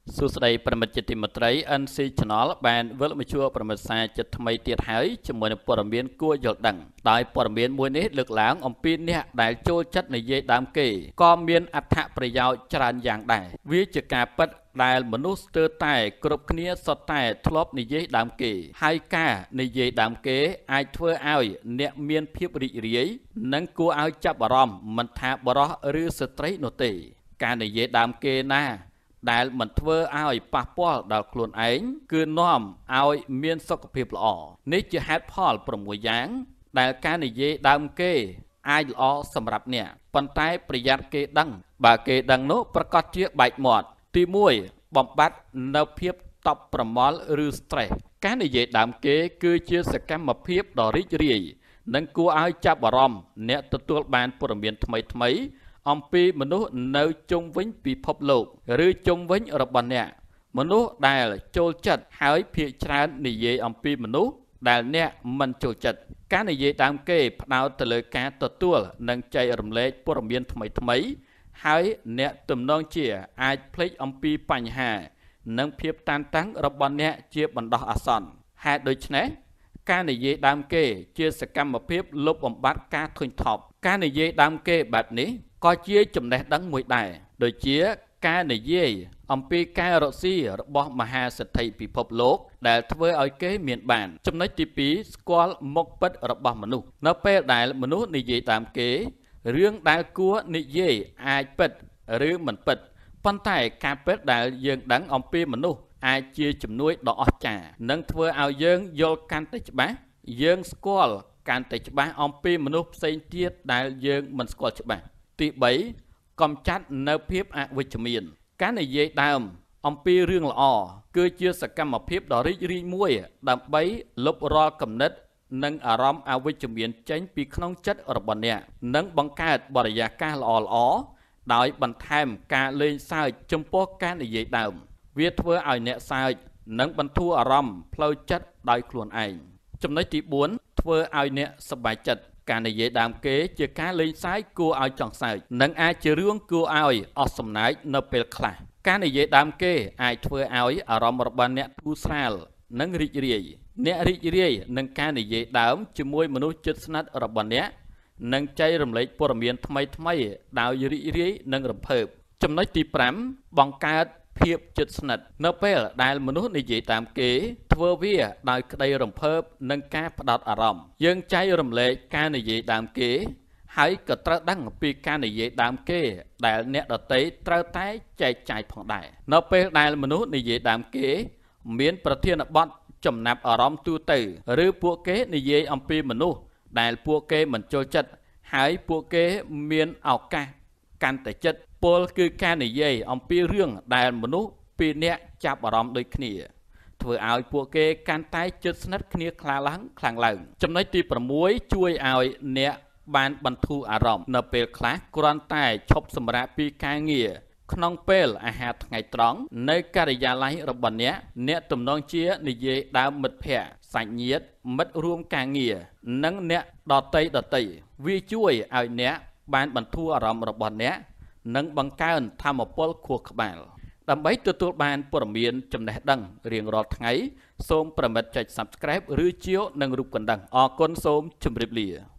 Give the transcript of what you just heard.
សួស្តីប្រិមិត្តជាទីមេត្រី NC Channel បានវិលមកជួបប្រិមិត្តសាជាថ្មីទៀតហើយជាមួយនឹងព័ត៌មានគួរយល់ដឹងដោយព័ត៌មានមួយនេះលើកឡើងអំពីអ្នកដែលចូលចិត្តនិយាយដើមគេក៏មានអត្ថប្រយោជន៍ច្រើនយ៉ាងដែរវាជាការពិតដែលមនុស្សស្ទើរតែគ្រប់គ្នាសុទ្ធតែធ្លាប់និយាយដើមគេហើយការនិយាយដើមគេអាចធ្វើឲ្យអ្នកមានភាពរីករាយនិងគួរឲ្យចាប់អារម្មណ៍មិនថាបរិសុទ្ធឬស្ត្រីនោះទេការនិយាយដើមគេណាដែលមិនធ្វើឲ្យប៉ះពាល់ដល់ខ្លួនឯងគឺនាំឲ្យមានសុខភាពល្អនេះជាហេតុផល6យ៉ាងដែលការនិយាយដើមគេអាចល្អសម្រាប់អ្នកប៉ុន្តែប្រយ័ត្នគេដឹងបើគេដឹងនោះប្រកាសជាបែកមាត់ទី1បំបត្តិនៅភាពតប់ប្រមល់ឬ stress ការនិយាយដើមគេគឺជាសកម្មភាពដ៏រីករាយនិងគួរឲ្យចាប់អារម្មណ៍អ្នកទទួលបានព័ត៌មានថ្មីអំពីមនុស្សនៅជុំវិញពិភពលោកឬជុំវិញរបស់អ្នកមនុស្សដែលចូលចិត្តហើយភាគច្រើននិយាយអំពីមនុស្សដែលអ្នកមិនចូលចិត្តការនិយាយដើមគេផ្ដោតទៅលើការទទួលនិងចែករំលែកព័ត៌មានថ្មីហើយអ្នកទំនងជាអាចភ្លេចអំពីបញ្ហានិងភាពតានតឹងរបស់អ្នកជាបណ្ដោះអាសន្នហេតុដូច្នេះការនិយាយដើមគេជាសកម្មភាពលុបបំបាត់ការធុញថប់ការនិយាយដើមគេបែបនេះក៏ជាចំណេះដឹងមួយដែរដូចជាការនិយាយអំពីការរកស៊ីរបស់មហាសេដ្ឋីពិភពលោកដែលធ្វើឲ្យគេមានបានចំណុចទី2ស្គាល់មុខពិតរបស់មនុស្សនៅពេលដែលមនុស្សនិយាយតាមគេរឿងដែលគួរនិយាយអាចពិតឬមិនពិតប៉ុន្តែការពិតដែលយើងដឹងអំពីមនុស្សអាចជាជំនួយដ៏អស្ចារ្យនិងធ្វើឲ្យយើងយល់កាន់តែច្បាស់យើងស្គាល់កាន់តែច្បាស់អំពីមនុស្សផ្សេងទៀតដែលយើងមិនស្គាល់ច្បាស់ទី3កំចាត់នៅភាពអវិជ្ជមានការនិយាយដើមអំពីរឿងល្អគឺជាសកម្មភាពដ៏រីករាយមួយដើម្បីលុបរាល់គំនិតនិងអារម្មណ៍អវិជ្ជមានចេញពីក្នុងចិត្តរបស់អ្នកនិងបង្កើតបរិយាកាសល្អៗដោយបន្ថែមការលេងសើចចំពោះការនិយាយដើមវាធ្វើឲ្យអ្នកសើចនិងបន្ធូរអារម្មណ៍ផ្លូវចិត្តដោយខ្លួនឯងចំណុចទី4ធ្វើឲ្យអ្នកសប្បាយចិត្តការនិយាយដើមគេជាការលេងសើចគួរឲ្យចង់សើចនិងអាចជារឿងគួរឲ្យអស់សំណើចនៅពេលខ្លះការនិយាយដើមគេអាចធ្វើឲ្យអារម្មណ៍របស់អ្នកធូរស្រាលនិងរីករាយអ្នករីករាយនឹងការនិយាយដើមជាមួយមនុស្សជិតស្និទ្ធរបស់អ្នកនិងចែករំលែកព័ត៌មានថ្មីដោយរីករាយនិងរំភើបចំណុចទី5បង្កើតភាពជិតស្និទ្ធនៅពេលដែលមនុស្សនិយាយតាមគេធ្វើវាដោយក្តីរំភើបនិងការផ្ដោតអារម្មណ៍យើងចែករំលែកការនិយាយដើមគេហើយក៏ត្រូវដឹងពីការនិយាយដើមគេដែលអ្នកដទៃត្រូវតែចែកចាយផងដែរនៅពេលដែលមនុស្សនិយាយដើមគេមានប្រធានបទចំណាប់អារម្មណ៍ទូទៅឬពួកគេនិយាយអំពីមនុស្សដែលពួកគេមិនចូលចិត្តហើយពួកគេមានឱកាសកាន់តែចិត្តពលគឺការនិយាយអំពីរឿងដែលមនុស្សពីរនាក់ចាប់អារម្មណ៍ដូចគ្នាធ្វើឲ្យពួកគេកាន់តែជិតស្និទ្ធគ្នាខ្លាំងឡើងចំណុចទី6ជួយឲ្យអ្នកបានបន្ធូរអារម្មណ៍នៅពេលខ្លះគ្រាន់តែឈប់សម្រាកពីការងារក្នុងពេលអាហារថ្ងៃត្រង់នៅការិយាល័យរបស់អ្នកទំនងជានិយាយដើមមិត្តភ័ក្តិសាច់ញាតិមិត្តរួមការងារនិងអ្នកដទៃវាជួយឲ្យអ្នកបានបន្ធូរអារម្មណ៍របស់អ្នកនិងបង្កើនថាមពលខួរក្បាលដើម្បីទទួលបានព័ត៌មានចំណេះដឹងរៀងរាល់ថ្ងៃសូមប្រមិត្តចុច Subscribe ឬជាវនឹងរូបកណ្ដឹងអរគុណសូមជម្រាបលា